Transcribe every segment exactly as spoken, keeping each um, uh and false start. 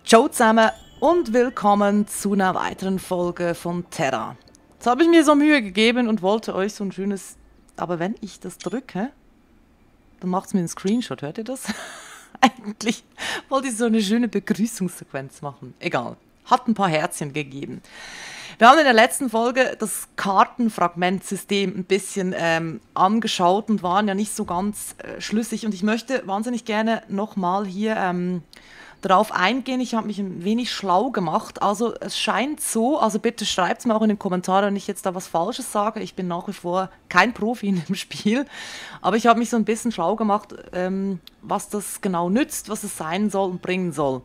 Ciao zusammen und willkommen zu einer weiteren Folge von Terra. Jetzt habe ich mir so Mühe gegeben und wollte euch so ein schönes... Aber wenn ich das drücke, dann macht es mir einen Screenshot. Hört ihr das? Eigentlich wollte ich so eine schöne Begrüßungssequenz machen. Egal. Hat ein paar Herzchen gegeben. Wir haben in der letzten Folge das Kartenfragmentsystem ein bisschen ähm, angeschaut und waren ja nicht so ganz äh, schlüssig. Und ich möchte wahnsinnig gerne nochmal hier ähm, darauf eingehen. Ich habe mich ein wenig schlau gemacht. Also es scheint so, also bitte schreibt es mir auch in den Kommentaren, wenn ich jetzt da was Falsches sage. Ich bin nach wie vor kein Profi in dem Spiel. Aber ich habe mich so ein bisschen schlau gemacht, ähm, was das genau nützt, was es sein soll und bringen soll.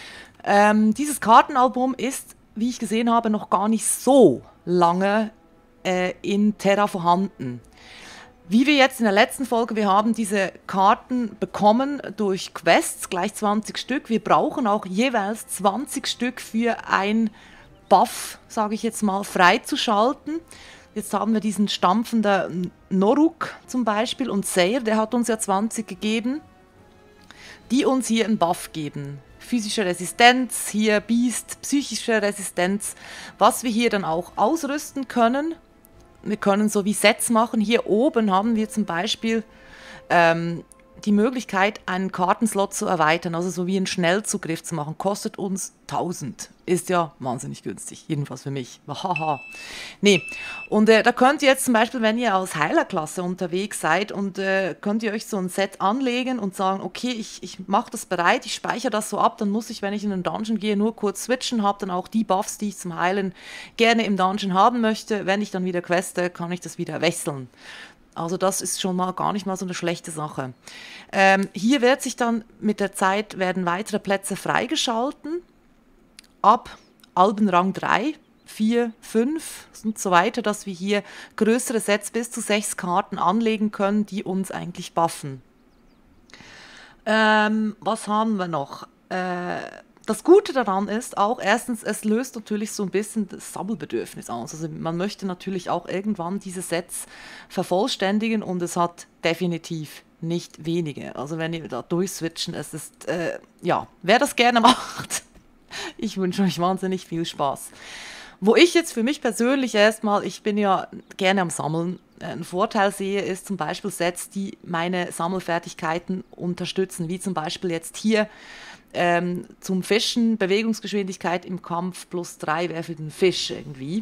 Ähm, dieses Kartenalbum ist, wie ich gesehen habe, noch gar nicht so lange äh, in Terra vorhanden. Wie wir jetzt in der letzten Folge, wir haben diese Karten bekommen durch Quests, gleich zwanzig Stück. Wir brauchen auch jeweils zwanzig Stück für ein Buff, sage ich jetzt mal, freizuschalten. Jetzt haben wir diesen stampfenden Noruk zum Beispiel und Seir, der hat uns ja zwanzig gegeben, die uns hier einen Buff geben. Physische Resistenz, hier Beast, psychische Resistenz, was wir hier dann auch ausrüsten können. Wir können so wie Sets machen. Hier oben haben wir zum Beispiel ähm, die Möglichkeit, einen Kartenslot zu erweitern, also so wie einen Schnellzugriff zu machen. Kostet uns tausend. Ist ja wahnsinnig günstig, jedenfalls für mich. Haha. Nee, und äh, da könnt ihr jetzt zum Beispiel, wenn ihr als Heilerklasse unterwegs seid und äh, könnt ihr euch so ein Set anlegen und sagen, okay, ich, ich mache das bereit, ich speichere das so ab, dann muss ich, wenn ich in einen Dungeon gehe, nur kurz switchen, habe dann auch die Buffs, die ich zum Heilen gerne im Dungeon haben möchte. Wenn ich dann wieder queste, kann ich das wieder wechseln. Also das ist schon mal gar nicht mal so eine schlechte Sache. Ähm, hier wird sich dann mit der Zeit, werden weitere Plätze freigeschalten. Ab Albenrang drei, vier, fünf und so weiter, dass wir hier größere Sets bis zu sechs Karten anlegen können, die uns eigentlich buffen. Ähm, was haben wir noch? Äh, das Gute daran ist auch, erstens, es löst natürlich so ein bisschen das Sammelbedürfnis aus. Also man möchte natürlich auch irgendwann diese Sets vervollständigen und es hat definitiv nicht wenige. Also wenn ihr da durchswitchen, es ist, äh, ja, wer das gerne macht, ich wünsche euch wahnsinnig viel Spaß. Wo ich jetzt für mich persönlich erstmal, ich bin ja gerne am Sammeln, einen Vorteil sehe, ist zum Beispiel Sets, die meine Sammelfertigkeiten unterstützen, wie zum Beispiel jetzt hier ähm, zum Fischen, Bewegungsgeschwindigkeit im Kampf plus drei wäre für den Fisch irgendwie.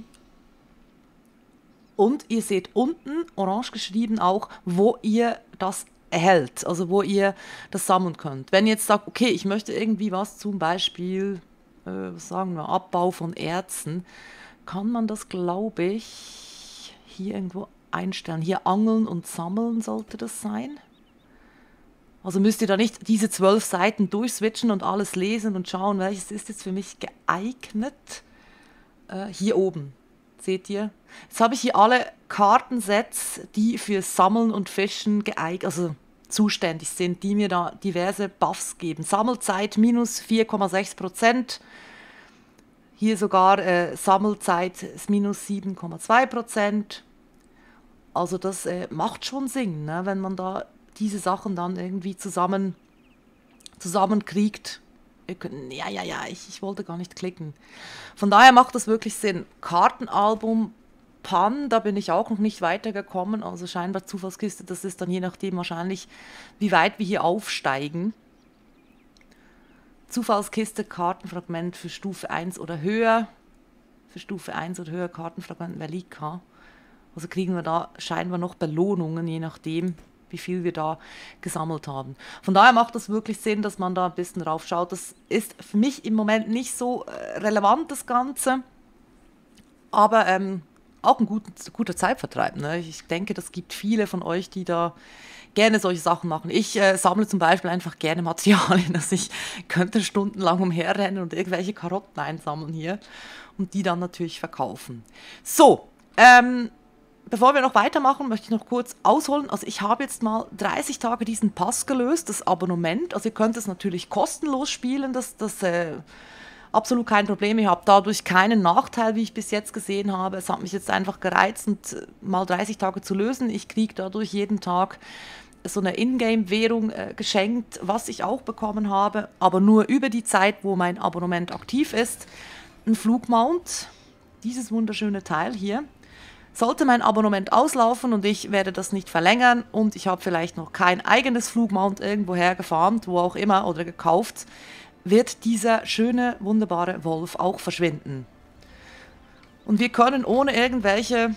Und ihr seht unten, orange geschrieben auch, wo ihr das erhält, also wo ihr das sammeln könnt. Wenn ihr jetzt sagt, okay, ich möchte irgendwie was, zum Beispiel, äh, was sagen wir, Abbau von Erzen, kann man das, glaube ich, hier irgendwo einstellen. Hier angeln und sammeln sollte das sein. Also müsst ihr da nicht diese zwölf Seiten durchswitchen und alles lesen und schauen, welches ist jetzt für mich geeignet. Äh, hier oben, seht ihr? Jetzt habe ich hier alle Kartensets, die für Sammeln und Fischen geeignet, also zuständig sind, die mir da diverse Buffs geben. Sammelzeit minus vier Komma sechs Prozent. Hier sogar äh, Sammelzeit ist minus sieben Komma zwei Prozent. Also das äh, macht schon Sinn, ne, wenn man da diese Sachen dann irgendwie zusammen zusammenkriegt. Ja, ja, ja, ich, ich wollte gar nicht klicken. Von daher macht das wirklich Sinn. Kartenalbum Pan, da bin ich auch noch nicht weitergekommen. Also scheinbar Zufallskiste, das ist dann je nachdem wahrscheinlich, wie weit wir hier aufsteigen. Zufallskiste, Kartenfragment für Stufe eins oder höher. Für Stufe eins oder höher Kartenfragment Velika. Also kriegen wir da scheinbar noch Belohnungen, je nachdem, wie viel wir da gesammelt haben. Von daher macht das wirklich Sinn, dass man da ein bisschen drauf schaut. Das ist für mich im Moment nicht so äh, relevant, das Ganze. Aber ähm, auch ein guter, guter Zeitvertreib. Ne? Ich denke, das gibt viele von euch, die da gerne solche Sachen machen. Ich äh, sammle zum Beispiel einfach gerne Materialien. Also ich könnte stundenlang umherrennen und irgendwelche Karotten einsammeln hier und die dann natürlich verkaufen. So, ähm, bevor wir noch weitermachen, möchte ich noch kurz ausholen. Also ich habe jetzt mal dreißig Tage diesen Pass gelöst, das Abonnement. Also ihr könnt es natürlich kostenlos spielen, das, das äh, absolut kein Problem. Ihr habt dadurch keinen Nachteil, wie ich bis jetzt gesehen habe. Es hat mich jetzt einfach gereizt, mal dreißig Tage zu lösen. Ich kriege dadurch jeden Tag so eine Ingame-Währung äh, geschenkt, was ich auch bekommen habe, aber nur über die Zeit, wo mein Abonnement aktiv ist. Ein Flugmount, dieses wunderschöne Teil hier. Sollte mein Abonnement auslaufen und ich werde das nicht verlängern und ich habe vielleicht noch kein eigenes Flugmount irgendwo hergefarmt, wo auch immer, oder gekauft, wird dieser schöne, wunderbare Wolf auch verschwinden. Und wir können ohne irgendwelche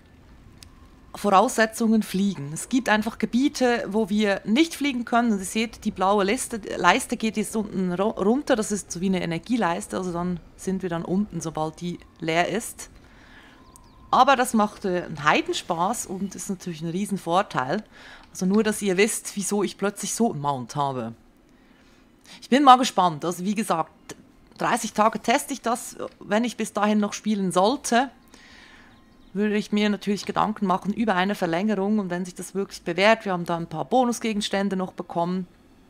Voraussetzungen fliegen. Es gibt einfach Gebiete, wo wir nicht fliegen können. Und ihr seht, die blaue Liste, Leiste geht jetzt unten runter. Das ist so wie eine Energieleiste. Also dann sind wir dann unten, sobald die leer ist. Aber das macht äh, einen Heidenspaß und ist natürlich ein Riesenvorteil. Also nur, dass ihr wisst, wieso ich plötzlich so einen Mount habe. Ich bin mal gespannt. Also wie gesagt, dreißig Tage teste ich das. Wenn ich bis dahin noch spielen sollte, würde ich mir natürlich Gedanken machen über eine Verlängerung. Und wenn sich das wirklich bewährt, wir haben da ein paar Bonusgegenstände noch bekommen.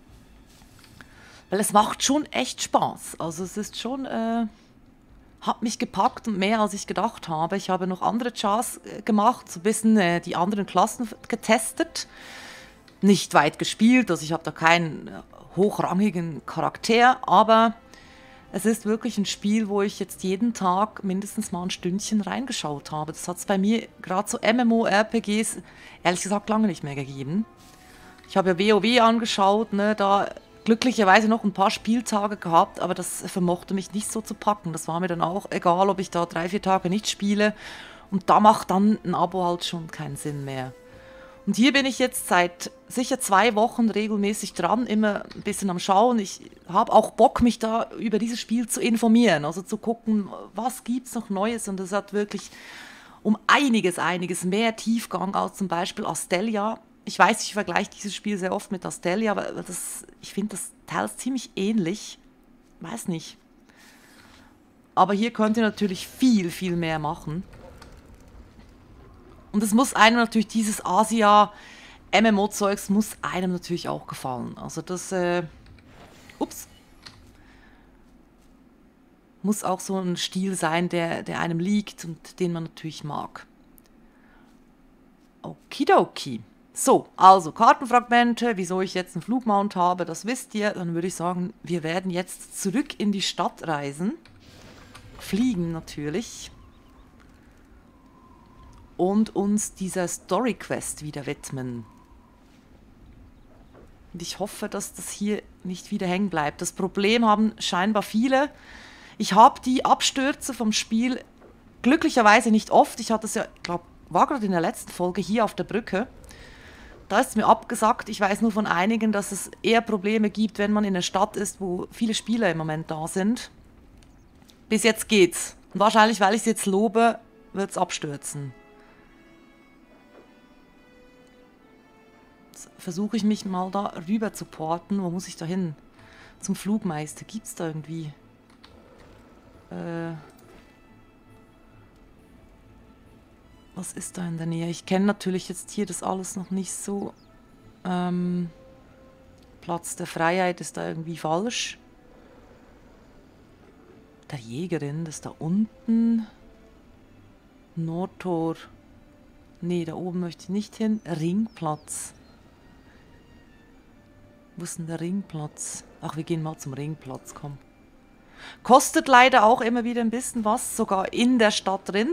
Weil es macht schon echt Spaß. Also es ist schon, äh, hat mich gepackt und mehr als ich gedacht habe. Ich habe noch andere Chars äh, gemacht, so ein bisschen äh, die anderen Klassen getestet. Nicht weit gespielt, also ich habe da keinen äh, hochrangigen Charakter, aber es ist wirklich ein Spiel, wo ich jetzt jeden Tag mindestens mal ein Stündchen reingeschaut habe. Das hat es bei mir gerade so MMORPGs ehrlich gesagt lange nicht mehr gegeben. Ich habe ja WoW angeschaut, ne, da glücklicherweise noch ein paar Spieltage gehabt, aber das vermochte mich nicht so zu packen. Das war mir dann auch egal, ob ich da drei, vier Tage nicht spiele. Und da macht dann ein Abo halt schon keinen Sinn mehr. Und hier bin ich jetzt seit sicher zwei Wochen regelmäßig dran, immer ein bisschen am Schauen. Ich habe auch Bock, mich da über dieses Spiel zu informieren, also zu gucken, was gibt es noch Neues. Und es hat wirklich um einiges, einiges mehr Tiefgang als zum Beispiel Astelia. Ich weiß, ich vergleiche dieses Spiel sehr oft mit Astelia, aber das, ich finde das teils ziemlich ähnlich. Weiß nicht. Aber hier könnt ihr natürlich viel, viel mehr machen. Und es muss einem natürlich, dieses Asia-M M O-Zeugs muss einem natürlich auch gefallen. Also das, äh, ups, muss auch so ein Stil sein, der, der einem liegt und den man natürlich mag. Okidoki. So, also Kartenfragmente, wieso ich jetzt einen Flugmount habe, das wisst ihr. Dann würde ich sagen, wir werden jetzt zurück in die Stadt reisen. Fliegen natürlich. Und uns dieser Story-Quest wieder widmen. Und ich hoffe, dass das hier nicht wieder hängen bleibt. Das Problem haben scheinbar viele. Ich habe die Abstürze vom Spiel glücklicherweise nicht oft. Ich hatte es ja, ich glaube, war gerade in der letzten Folge hier auf der Brücke. Da ist es mir abgesagt. Ich weiß nur von einigen, dass es eher Probleme gibt, wenn man in einer Stadt ist, wo viele Spieler im Moment da sind. Bis jetzt geht's. Und wahrscheinlich, weil ich es jetzt lobe, wird es abstürzen. Versuche ich mich mal da rüber zu porten. Wo muss ich da hin? Zum Flugmeister. Gibt es da irgendwie? Äh, was ist da in der Nähe? Ich kenne natürlich jetzt hier das alles noch nicht so. Ähm, Platz der Freiheit ist da irgendwie falsch. Der Jägerin, das ist da unten. Nordtor. Nee, da oben möchte ich nicht hin. Ringplatz. Wo ist denn der Ringplatz? Ach, wir gehen mal zum Ringplatz, komm. Kostet leider auch immer wieder ein bisschen was, sogar in der Stadt drin.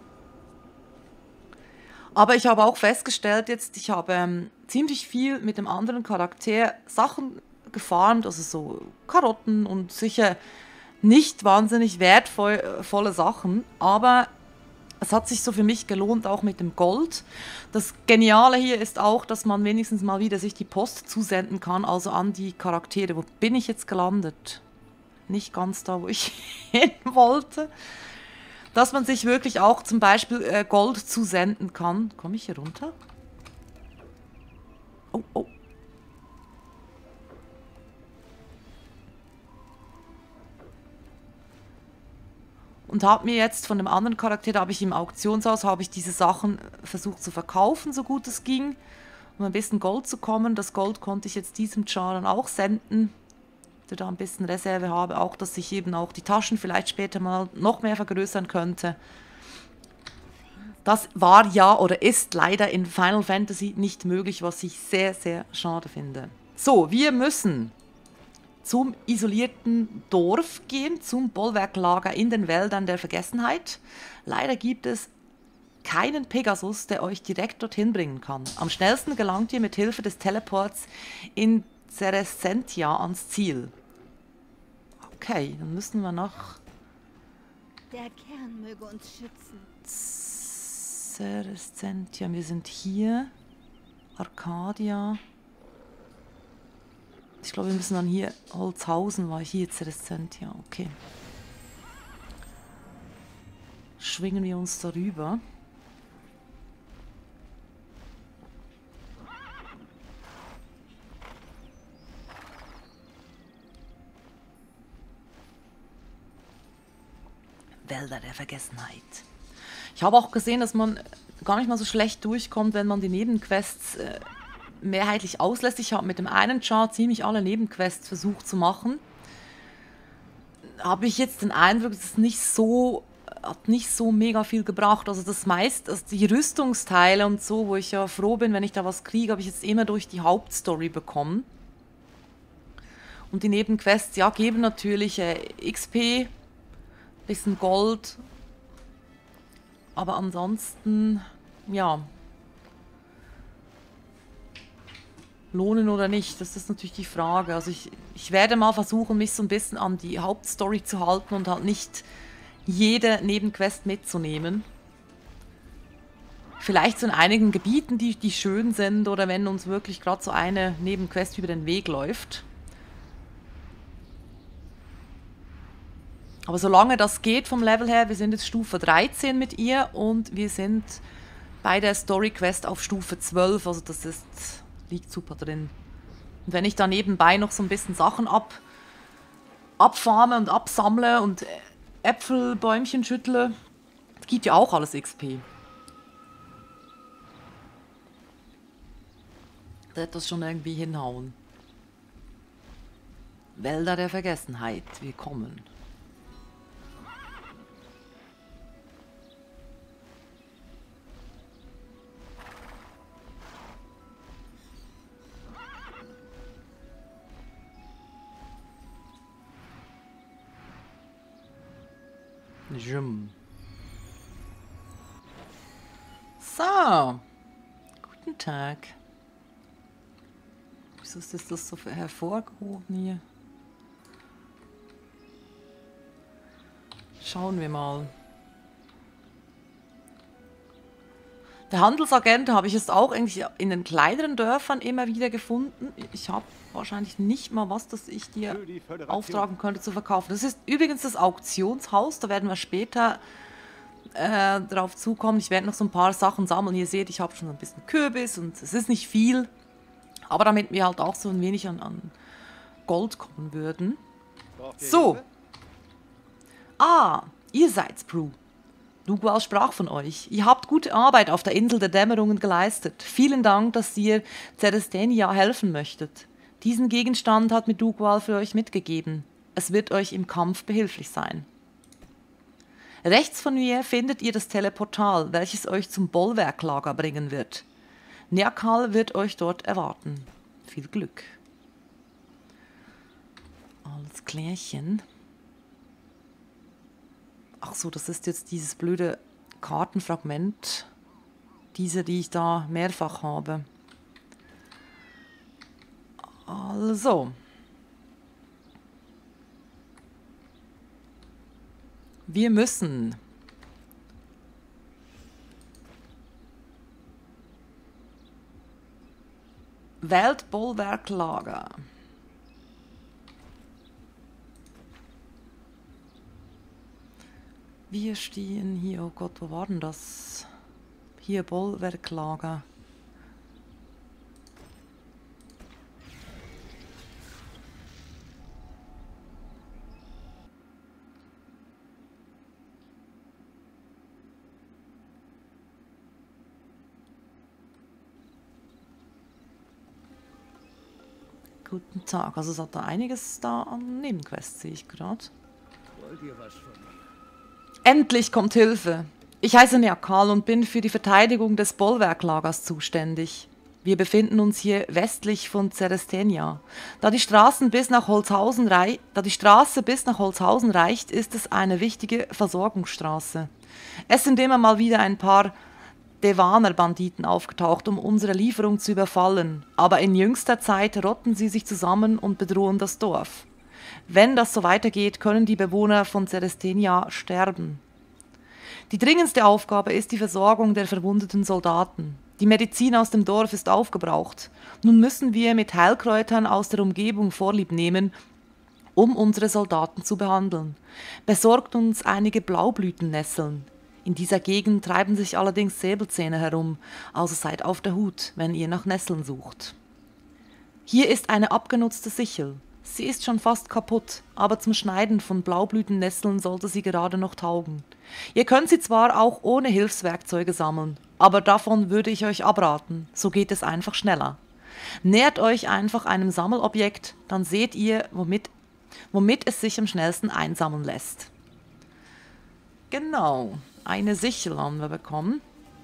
Aber ich habe auch festgestellt jetzt, ich habe ähm, ziemlich viel mit dem anderen Charakter Sachen gefarmt, also so Karotten und sicher nicht wahnsinnig wertvolle Sachen, aber es hat sich so für mich gelohnt, auch mit dem Gold. Das Geniale hier ist auch, dass man wenigstens mal wieder sich die Post zusenden kann, also an die Charaktere. Wo bin ich jetzt gelandet? Nicht ganz da, wo ich hin wollte. Dass man sich wirklich auch zum Beispiel äh, Gold zusenden kann. Komme ich hier runter? Oh, oh. Und habe mir jetzt von dem anderen Charakter, da habe ich im Auktionshaus, habe ich diese Sachen versucht zu verkaufen, so gut es ging, um ein bisschen Gold zu kommen. Das Gold konnte ich jetzt diesem Char dann auch senden, der da ein bisschen Reserve habe, auch, dass ich eben auch die Taschen vielleicht später mal noch mehr vergrößern könnte. Das war ja oder ist leider in Final Fantasy nicht möglich, was ich sehr, sehr schade finde. So, wir müssen zum isolierten Dorf gehen, zum Bollwerklager in den Wäldern der Vergessenheit. Leider gibt es keinen Pegasus, der euch direkt dorthin bringen kann. Am schnellsten gelangt ihr mit Hilfe des Teleports in Cerescentia ans Ziel. Okay, dann müssen wir nach Der Kern möge uns schützen. Cerescentia. Wir sind hier. Arcadia. Ich glaube, wir müssen dann hier. Holzhausen war hier Cerescentia. Okay. Schwingen wir uns darüber. Wälder der Vergessenheit. Ich habe auch gesehen, dass man gar nicht mal so schlecht durchkommt, wenn man die Nebenquests äh, mehrheitlich auslässt. Ich habe mit dem einen Chart ziemlich alle Nebenquests versucht zu machen. Habe ich jetzt den Eindruck, dass es nicht so, hat nicht so mega viel gebracht. Also das meiste, also die Rüstungsteile und so, wo ich ja froh bin, wenn ich da was kriege, habe ich jetzt immer durch die Hauptstory bekommen. Und die Nebenquests, ja, geben natürlich äh, X P, bisschen Gold, aber ansonsten, ja, lohnen oder nicht, das ist natürlich die Frage. Also ich, ich werde mal versuchen, mich so ein bisschen an die Hauptstory zu halten und halt nicht jede Nebenquest mitzunehmen. Vielleicht so in einigen Gebieten, die, die schön sind, oder wenn uns wirklich gerade so eine Nebenquest über den Weg läuft. Aber solange das geht vom Level her, wir sind jetzt Stufe dreizehn mit ihr und wir sind bei der Story Quest auf Stufe zwölf, also das ist, liegt super drin. Und wenn ich da nebenbei noch so ein bisschen Sachen ab, abfarme und absammle und Äpfelbäumchen schüttle, das gibt ja auch alles X P. Da wird das schon irgendwie hinhauen. Wälder der Vergessenheit, willkommen. So. Guten Tag. Wieso ist das, das so hervorgehoben hier? Schauen wir mal. Der Handelsagent habe ich jetzt auch eigentlich in den kleineren Dörfern immer wieder gefunden. Ich habe wahrscheinlich nicht mal was, das ich dir auftragen könnte zu verkaufen. Das ist übrigens das Auktionshaus. Da werden wir später äh, drauf zukommen. Ich werde noch so ein paar Sachen sammeln. Ihr seht, ich habe schon ein bisschen Kürbis und es ist nicht viel. Aber damit wir halt auch so ein wenig an, an Gold kommen würden. So. Ah, ihr seid's, Brew. Dugwal sprach von euch. Ihr habt gute Arbeit auf der Insel der Dämmerungen geleistet. Vielen Dank, dass ihr Cerestenia helfen möchtet. Diesen Gegenstand hat mir Dugwal für euch mitgegeben. Es wird euch im Kampf behilflich sein. Rechts von mir findet ihr das Teleportal, welches euch zum Bollwerklager bringen wird. Nerkal wird euch dort erwarten. Viel Glück. Alles klärchen. Ach so, das ist jetzt dieses blöde Kartenfragment. Diese, die ich da mehrfach habe. Also. Wir müssen Weltbollwerklager. Wir stehen hier, oh Gott, wo war denn das? Hier, Bollwerklager. Guten Tag, also es hat da einiges da an Nebenquests, sehe ich gerade. Wollt ihr was von mir? Endlich kommt Hilfe. Ich heiße Neakal und bin für die Verteidigung des Bollwerklagers zuständig. Wir befinden uns hier westlich von Cerestenia. Da die, Straßen bis nach Holzhausen rei- da die Straße bis nach Holzhausen reicht, ist es eine wichtige Versorgungsstraße. Es sind immer mal wieder ein paar Devaner-Banditen aufgetaucht, um unsere Lieferung zu überfallen, aber in jüngster Zeit rotten sie sich zusammen und bedrohen das Dorf. Wenn das so weitergeht, können die Bewohner von Cerestenia sterben. Die dringendste Aufgabe ist die Versorgung der verwundeten Soldaten. Die Medizin aus dem Dorf ist aufgebraucht. Nun müssen wir mit Heilkräutern aus der Umgebung Vorlieb nehmen, um unsere Soldaten zu behandeln. Besorgt uns einige Blaublütennesseln. In dieser Gegend treiben sich allerdings Säbelzähne herum, also seid auf der Hut, wenn ihr nach Nesseln sucht. Hier ist eine abgenutzte Sichel. Sie ist schon fast kaputt, aber zum Schneiden von Blaublütennesseln sollte sie gerade noch taugen. Ihr könnt sie zwar auch ohne Hilfswerkzeuge sammeln, aber davon würde ich euch abraten, so geht es einfach schneller. Nähert euch einfach einem Sammelobjekt, dann seht ihr, womit, womit es sich am schnellsten einsammeln lässt. Genau, eine Sichel haben wir bekommen.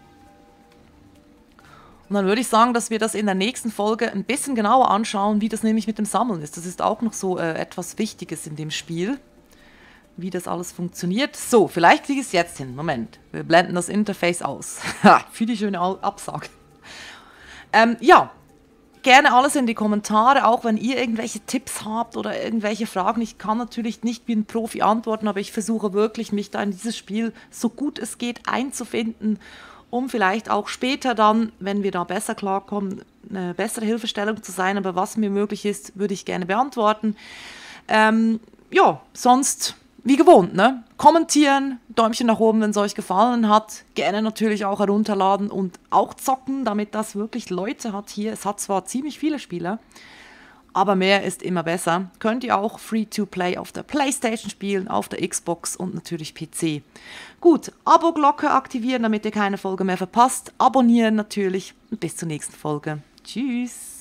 Und dann würde ich sagen, dass wir das in der nächsten Folge ein bisschen genauer anschauen, wie das nämlich mit dem Sammeln ist. Das ist auch noch so äh, etwas Wichtiges in dem Spiel, wie das alles funktioniert. So, vielleicht kriege ich es jetzt hin. Moment, wir blenden das Interface aus. Für die schöne Absage. Ähm, ja, gerne alles in die Kommentare, auch wenn ihr irgendwelche Tipps habt oder irgendwelche Fragen. Ich kann natürlich nicht wie ein Profi antworten, aber ich versuche wirklich, mich da in dieses Spiel so gut es geht einzufinden, um vielleicht auch später dann, wenn wir da besser klarkommen, eine bessere Hilfestellung zu sein. Aber was mir möglich ist, würde ich gerne beantworten. Ähm, ja, sonst wie gewohnt, ne? Kommentieren, Däumchen nach oben, wenn es euch gefallen hat. Gerne natürlich auch herunterladen und auch zocken, damit das wirklich Leute hat hier. Es hat zwar ziemlich viele Spieler, aber mehr ist immer besser. Könnt ihr auch Free-to-Play auf der PlayStation spielen, auf der Xbox und natürlich P C. Gut, Abo-Glocke aktivieren, damit ihr keine Folge mehr verpasst. Abonnieren natürlich und bis zur nächsten Folge. Tschüss!